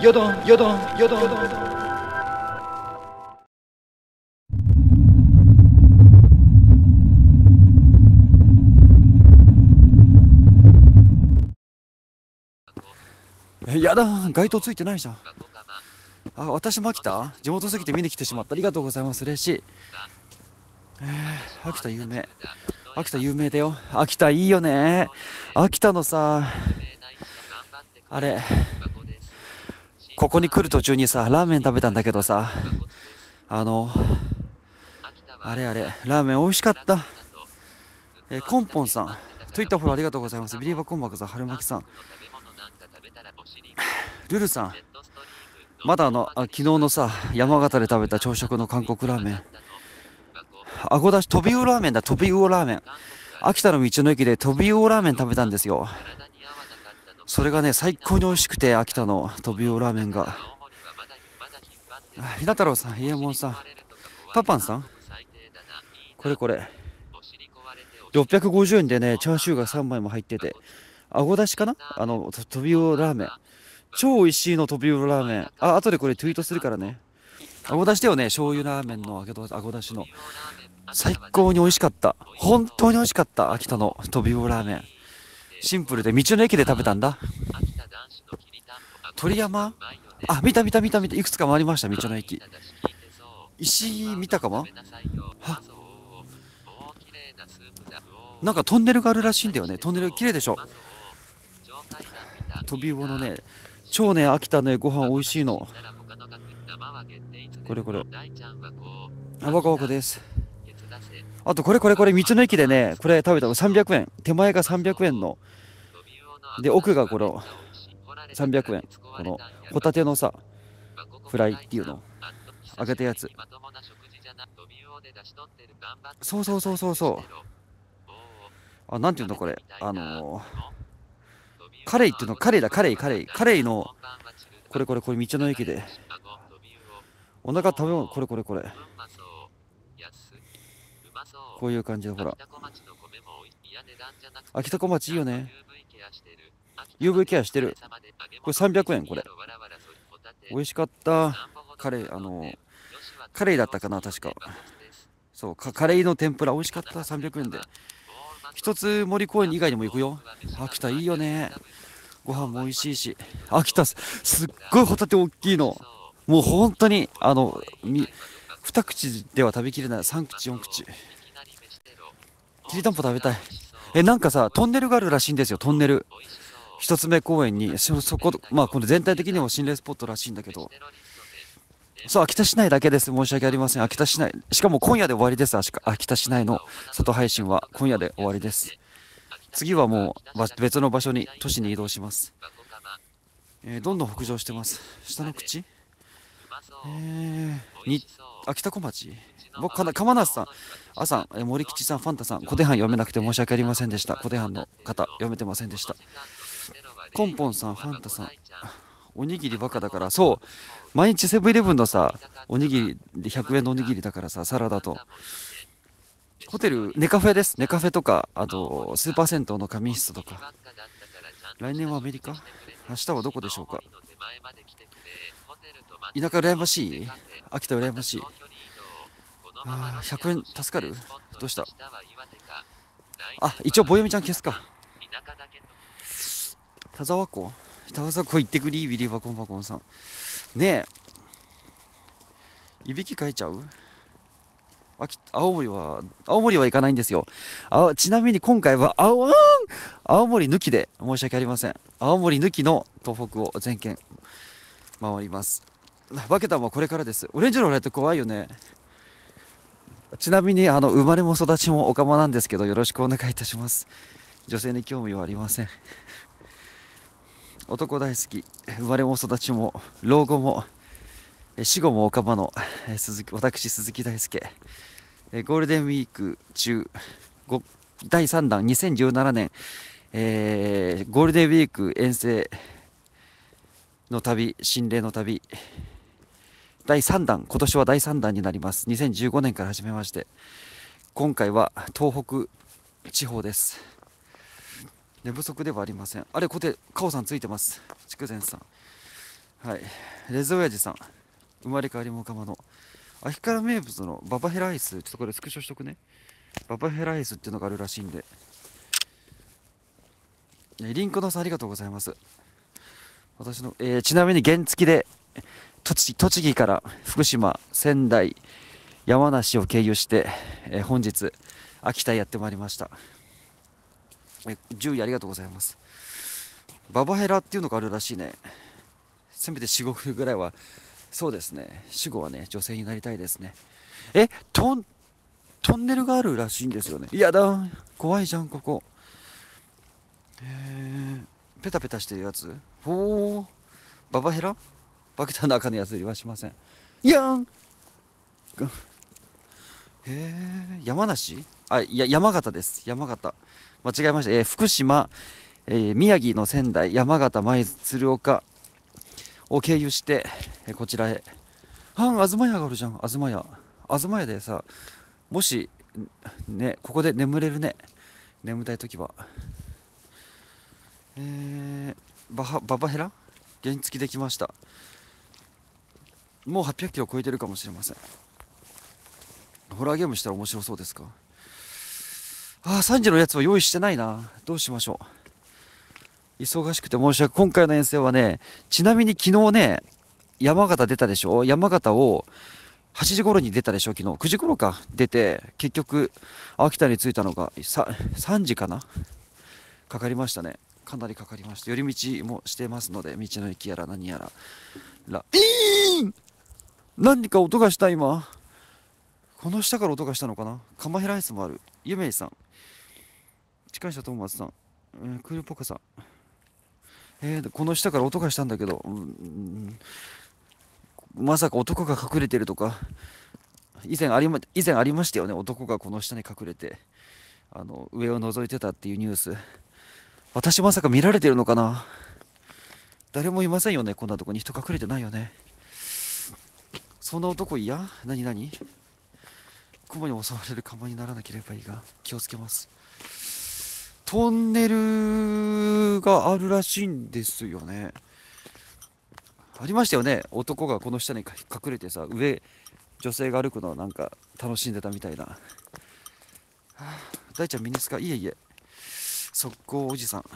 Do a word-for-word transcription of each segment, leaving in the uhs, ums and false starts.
よどんよどんよどんよどん。え、やだ、街灯ついてないじゃん。あ、私も秋田地元すぎて見に来てしまった。ありがとうございます。嬉しい。えー、秋田有名。秋田有名だよ。秋田いいよね。秋田のさ、あれ、ここに来る途中にさ、ラーメン食べたんだけどさ、あの、あれあれ、ラーメン美味しかった。えー、コンポンさん、ツイッターフォローありがとうございます。ビリーバコンバクさん、春巻さん、ルルさん、まだあの、あ昨日のさ、山形で食べた朝食の韓国ラーメン。あごだし、飛び魚ラーメンだ、飛び魚ラーメン。秋田の道の駅で飛び魚ラーメン食べたんですよ。それがね、最高に美味しくて、秋田の飛び魚ラーメンが。ひな太郎さん、イエモンさん、パパンさん、これこれ。ろっぴゃくごじゅうえんでね、チャーシューがさんまいも入ってて、あごだしかなあの、飛び魚ラーメン。超美味しいの飛び魚ラーメン。あ、後でこれツイートするからね。あごだしだよね、醤油ラーメンのあごだしの。最高に美味しかった。本当に美味しかった。秋田の飛び魚ラーメン。シンプルで、道の駅で食べたんだ。鳥山、あ、見た見た見た見た。いくつか回りました、道の駅。石井見たかも。は、なんかトンネルがあるらしいんだよね。トンネル綺麗でしょ。飛び魚のね、超ね、秋田ね、ご飯美味しいの。これこれ。あ、わかわかです。あとこれこれこれ、道の駅でね、これ食べたのさんびゃくえん。手前がさんびゃくえんの。で、奥がこのさんびゃくえん。このホタテのさ、フライっていうの。揚げたやつ。そうそうそうそうそう。あ、なんていうのこれ。あのー、カレイっていうの、カレイだ、カレイ、カレイ。カレイの、これこれこれ、道の駅で。お腹食べ物、これこれこれ。こういう感じで、ほら。秋田小町いいよね。ユーブイ ケアしてる。これさんびゃくえん、これ。美味しかった。カレー、あのー、カレーだったかな、確か。そうか、カレーの天ぷら美味しかった。さんびゃくえんで。一つ森公園以外にも行くよ。秋田いいよね。ご飯も美味しいし。秋田す、すっごいホタテ大きいの。もう本当に、あの、み、二口では食べきれない。三口、四口。きりたんぽ食べたい。え、なんかさ、トンネルがあるらしいんですよ、トンネル。一つ目公園に、そ、そこ、まあ、これ全体的にも心霊スポットらしいんだけど、そう、秋田市内だけです。申し訳ありません。秋田市内。しかも今夜で終わりです。秋田市内の外配信は今夜で終わりです。次はもう別の場所に、都市に移動します。えー、どんどん北上してます。下の口、えー、に、秋田小町、僕、かな、鎌梨さん、あさん、えー、森吉さん、ファンタさん、小手半読めなくて申し訳ありませんでした。小手半の方、読めてませんでした。コンポンさん、ファンタさん、おにぎりバカだから、そう、毎日セブンイレブンのさ、おにぎりでひゃくえんのおにぎりだからさ、サラダと。ホテル、ネカフェです。ネカフェとか、あと、スーパー銭湯の仮眠室とか。来年はアメリカ？明日はどこでしょうか？田舎羨ましい？秋田羨ましい。あー、ひゃくえん助かる？どうした？あ、一応、ぼよみちゃん消すか。田沢湖田沢湖行ってくり、ビリーバコンバコンさん。ねえ、いびきかいちゃう？秋青森は、青森は行かないんですよ。あ、ちなみに今回は青、青森抜きで申し訳ありません。青森抜きの東北を全県回ります。バケタンはこれからです。オレンジのライト怖いよね。ちなみにあの生まれも育ちもオカマなんですけど、よろしくお願いいたします。女性に興味はありません。男大好き。生まれも育ちも老後も死後もオカマの鈴木、私鈴木大輔。ゴールデンウィーク中だいさん弾にせんじゅうななねん、えー、ゴールデンウィーク遠征の旅、心霊の旅だいさん弾、今年はだいさん弾になります。にせんじゅうごねんから始めまして、今回は東北地方です。寝不足ではありません。あれ、こてカオさんついてます。筑前さん、 はい。レズ親父さん、生まれ変わりもかまの秋から名物のババヘラアイス、ちょっとこれスクショしとくね。ババヘラアイスっていうのがあるらしいんで、リンクのさんありがとうございます。私の、えー、ちなみに原付で栃木栃木から福島、仙台、山梨を経由して、えー、本日秋田へやってまいりました。えじゅういありがとうございます。ババヘラっていうのがあるらしいね。せめてよん、ごふんぐらいは、そうですね、よん、ごはね女性になりたいですね。えトントンネルがあるらしいんですよね。いやだ、怖いじゃんここ。えー、ペタペタしてるやつ。ほー、ババヘラバケタの中のやつよりはしません。いやん。へえ、山梨、あ、いや、山形です。山形。間違えました。えー、福島、えー、宮城の仙台、山形、舞鶴、鶴岡を経由して、えーこちらへ。あん、東屋があるじゃん、東屋。東屋でさ、もし、ね、ここで眠れるね。眠たいときは。えー、バハ、ババヘラ原付できました。もうはっぴゃくキロ超えてるかもしれません。ホラーゲームしたら面白そうですか。ああ、さんじのやつは用意してないな。どうしましょう。忙しくて申し訳、今回の遠征はね、ちなみに昨日ね、山形出たでしょ。山形をはちじ頃に出たでしょ。昨日くじ頃か出て、結局秋田に着いたのがささんじかな、かかりましたね。かなりかかりました。寄り道もしてますので、道の駅やら何やららイーン、何か音がした今。この下から音がしたのかな。カマヘライスもある。ゆめいさん、近い人トーマスさん、えー、クールポカさん、えー、この下から音がしたんだけど、うん、まさか男が隠れてるとか。以前ありま以前ありましたよね。男がこの下に隠れて、あの上を覗いてたっていうニュース。私まさか見られてるのかな。誰もいませんよね。こんなとこに人隠れてないよね。そんな男嫌。何何、雲に襲われる釜にならなければいいが気をつけます。トンネルがあるらしいんですよね。ありましたよね。男がこの下に隠れてさ、上女性が歩くのをなんか楽しんでたみたいな。はあ、大ちゃんミニスカ、いえいえ、速攻おじさん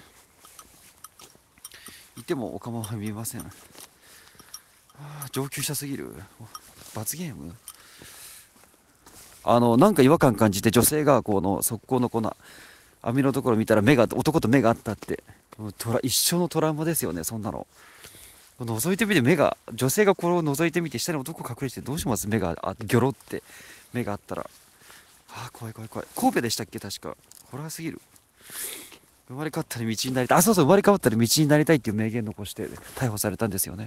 いてもお構い見えません。はあ、上級者すぎる。罰ゲーム。あのなんか違和感感じて、女性がこの速攻の粉網のところ見たら目が、男と目があったって、もうトラ一生のトラウマですよね。そんなの覗いてみて、目が、女性がこれを覗いてみて下に男隠れててどうします。目があギョロって目があったら、あー、怖い怖い怖い。神戸でしたっけ確か。ホラーすぎる。生まれ変わったら道になりたい、あ、そうそう、生まれ変わったら道になりたいっていう名言残して逮捕されたんですよね。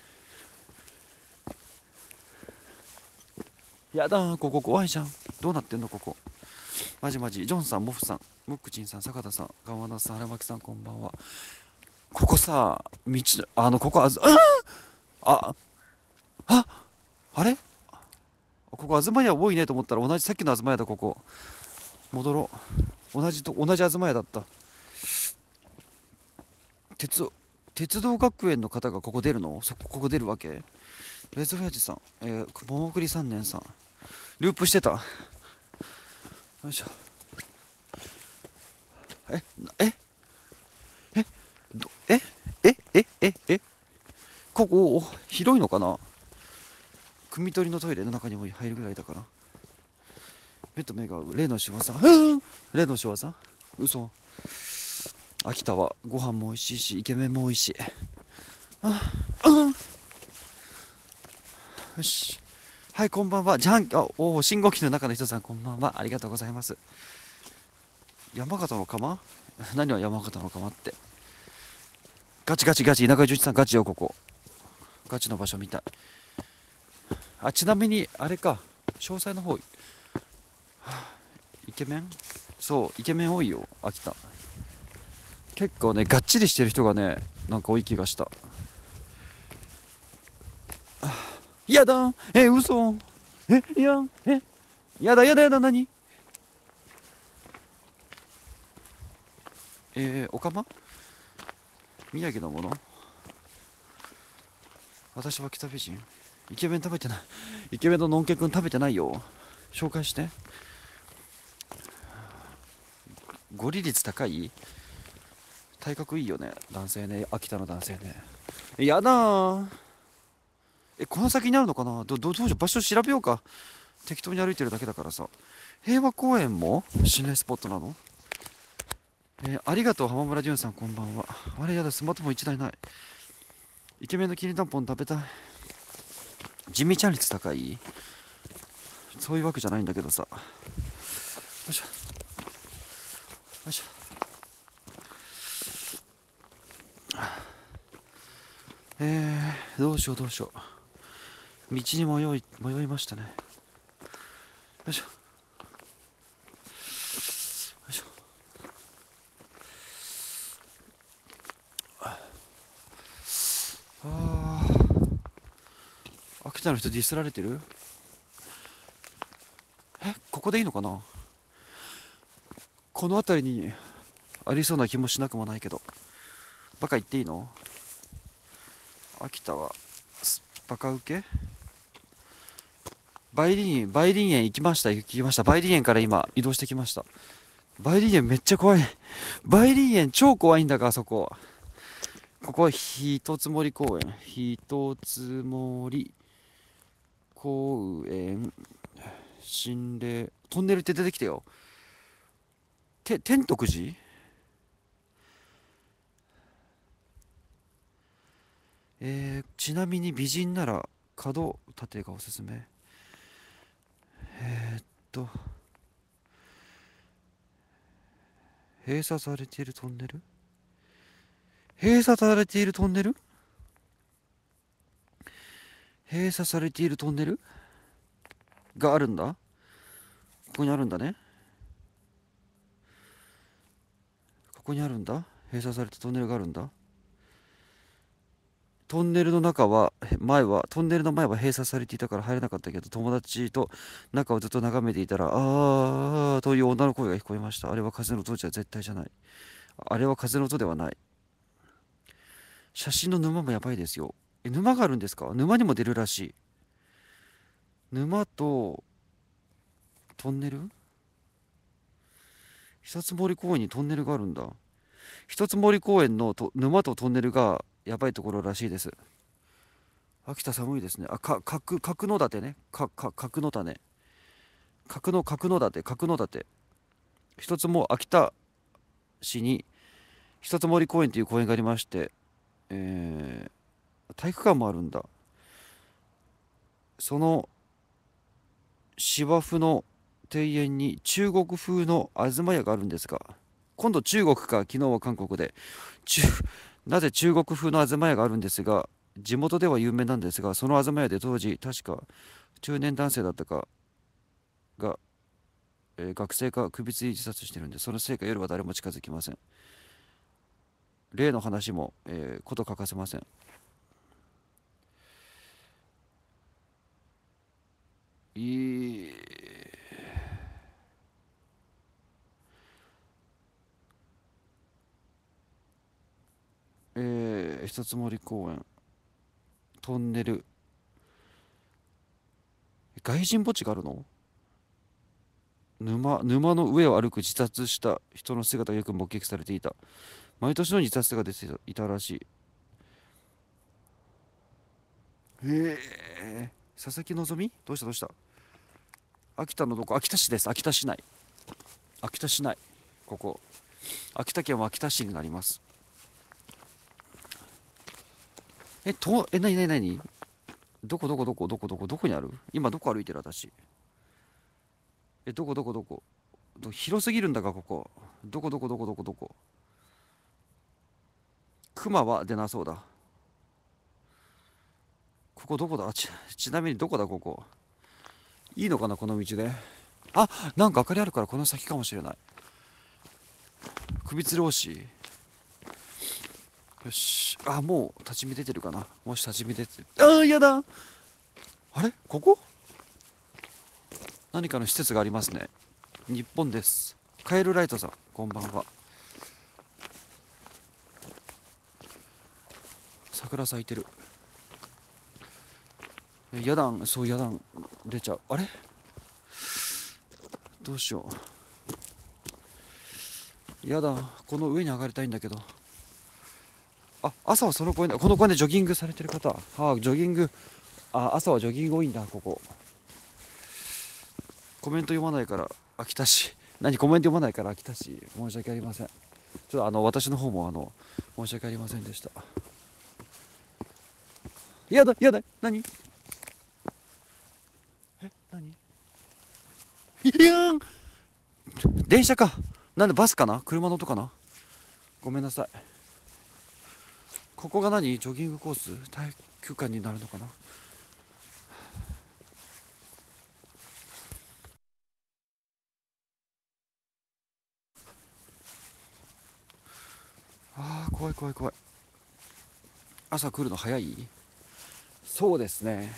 やだー、ここ怖いじゃん。どうなってんのここ。マジマジ。ジョンさん、モフさん、ムックチンさん、坂田さん、ガワナさん、荒牧さん、こんばんは。ここさ、道、あの、ここあず、ああ、あれ、ここ東屋多いねと思ったら、同じ、さっきの東屋だ。ここ戻ろう。同じと同じ東屋だった。鉄鉄道学園の方がここ出るの。そこここ出るわけ。レズフェアジさん、えー、桃栗さんねんさん、ループしてた。よいしょ。えええどえええええここ広いのかな。汲み取りのトイレの中にも入るぐらいだから。目と目が合う。例の仕業。例の仕業。嘘。秋田はご飯も美味しいしイケメンも美味しい。ああ、よし。はい、こんばんは。じゃん、あ、おお、信号機の中の人さん、こんばんは。ありがとうございます。山形の釜。何は山形の釜って。ガチガチガチ。田舎じゅういちさん、ガチよ、ここ。ガチの場所みたい。あ、ちなみに、あれか。詳細の方。はあ、イケメン。そう、イケメン多いよ、秋田。結構ね、がっちりしてる人がね、なんか多い気がした。やだ、え、嘘、え、いや、え、やだやだやだ、何、えー、おかま宮城のもの。 私は北美人。イケメン食べてない。イケメンののんけくん食べてないよ。紹介して。ゴリ率高い。体格いいよね、男性ね。秋田の男性ね。やだー。え、この先にあるのかな。ど、ど、どうしよう。場所調べようか。適当に歩いてるだけだからさ。平和公園も心霊スポットなの。えーありがとう、浜村淳さん、こんばんは。あれやだ、スマートフォンいちだいない。イケメンのきりたんぽん食べたい。地味ちゃん率高い。そういうわけじゃないんだけどさ。よいしょ。よいしょ。えー、どうしようどうしよう。道に迷い、迷いましたね。よいしょ。よいしょ。あー。秋田の人ディスられてる。え、ここでいいのかな。この辺りにありそうな気もしなくもないけど。バカ言っていいの。秋田はバカ受け。梅林園、梅林園行きました、行きました。梅林園から今移動してきました。梅林園めっちゃ怖い。梅林園超怖いんだが、あそこ。ここはひとつもり公園。ひとつもり公園。心霊。トンネルって出てきてよ。て、天徳寺。えー、ちなみに美人なら角立がおすすめ。えー、っと、閉鎖されているトンネル。閉鎖されているトンネル。閉鎖されているトンネルがあるんだ。ここにあるんだね。ここにあるんだ。閉鎖されたトンネルがあるんだ。トンネルの中は、前は、トンネルの前は閉鎖されていたから入れなかったけど、友達と中をずっと眺めていたら、あーという女の声が聞こえました。あれは風の音じゃ絶対じゃない。あれは風の音ではない。写真の沼もやばいですよ。え、沼があるんですか。沼にも出るらしい。沼とトンネル。一つ森公園にトンネルがあるんだ。一つ森公園のと沼とトンネルがやばいところらしいです。秋田寒いですね。あ、か、角、角の館ね。か、か、角の種。角の、角の館、角の館。一つも秋田市に一つ森公園という公園がありまして、えー、体育館もあるんだ。その芝生の庭園に中国風の東屋があるんですが、今度中国か、昨日は韓国で、中なぜ中国風の東屋があるんですが、地元では有名なんですが、その東屋で当時、確か中年男性だったかが、えー学生か首つり自殺してるんで、そのせいか夜は誰も近づきません。例の話も、えーこと欠かせません。いい。えー、一つ森公園、トンネル、外人墓地があるの。沼、沼の上を歩く自殺した人の姿がよく目撃されていた。毎年の自殺が出ていたらしい。へえ。佐々木希どうしたどうした。秋田のどこ。秋田市です。秋田市内。秋田市内。ここ。秋田県は秋田市になります。え、と、え、なになになに。どこどこどこどこどこどこにある。今どこ歩いてる私。え、どこどこどこど広すぎるんだが、ここ。どこどこどこどこどこ。熊は出なそうだ。ここどこだ。ち、ちなみにどこだ、ここ。いいのかな、この道で。あ、なんか明かりあるからこの先かもしれない。首吊り押し。よし。あ、もう立ち見出てるかな。もし立ち見出てる。あー、やだ。あれここ何かの施設がありますね。日本です。カエルライトさん、こんばんは。桜咲いてる。 野団、そう野団出ちゃう。あれどうしよう。やだ、この上に上がりたいんだけど。あ、朝はその公園だ。この公園でジョギングされてる方。はあ、ジョギング。あ、朝はジョギング多いんだ、ここ。コメント読まないから飽きたし。何、コメント読まないから飽きたし。申し訳ありません。ちょっとあの、私の方もあの、申し訳ありませんでした。やだ、やだ、何え、何いやーん電車か。なんでバスかな、車の音かな。ごめんなさい。ここが何、ジョギングコース、体育館になるのかな。あー、怖い怖い怖い。朝来るの早い。そうですね。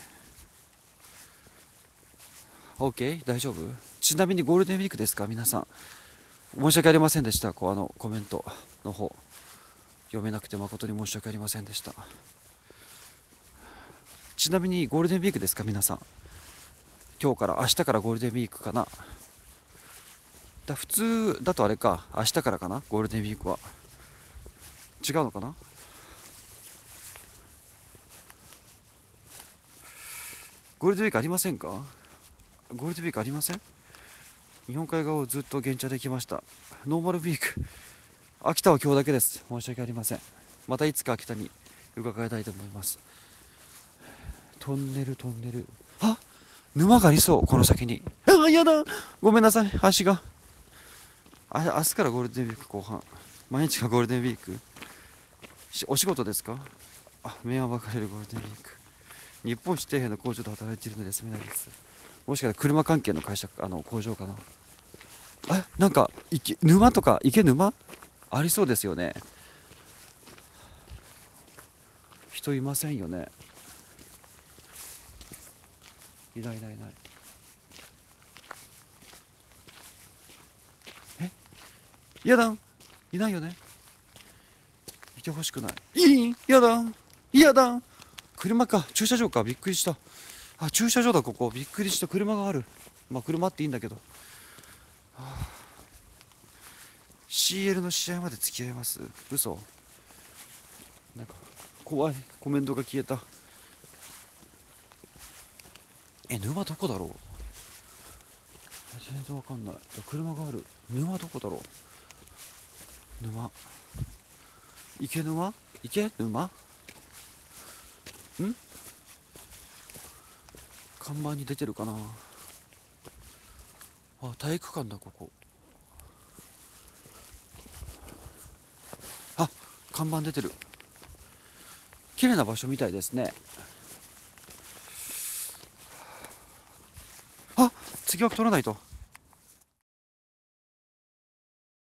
OK 大丈夫。ちなみにゴールデンウィークですか皆さん。申し訳ありませんでした。こうあのコメントの方読めなくて誠に申し訳ありませんでした。ちなみにゴールデンウィークですか皆さん。今日から明日からゴールデンウィークかな。だ普通だとあれか、明日からかな、ゴールデンウィークは。違うのかな。ゴールデンウィークありませんか。ゴールデンウィークありません。日本海側をずっと現地で来ました。ノーマルウィーク。秋田は今日だけです。申し訳ありません。またいつか秋田に伺いたいと思います。トンネルトンネル。あ、沼がありそう、この先に。あ、やだ、ごめんなさい、足が。あ、明日からゴールデンウィーク後半。毎日がゴールデンウィーク。お仕事ですか。あ、迷惑ばかれるゴールデンウィーク。日本指定兵の工場で働いているので休みないです。もしかしたら車関係の会社、あの工場かな。あ、なんか池沼とか池沼ありそうですよね。人いませんよね。いないいないいない。え、やだん、いないよね。いてほしくない。いい、やだん、やだん。車か、駐車場か、びっくりした。あ、駐車場だ、ここ。びっくりした、車がある。まあ車っていいんだけど。はあ、シーエル の試合まで付き合います。嘘。なんか怖い、コメントが消えた。え、沼どこだろう。全然わかんない。車がある。沼どこだろう。沼、池沼、池沼ん、看板に出てるかな。あ、体育館だ、ここ。あ、看板出てる。綺麗な場所みたいですね。あ、次は取らないと。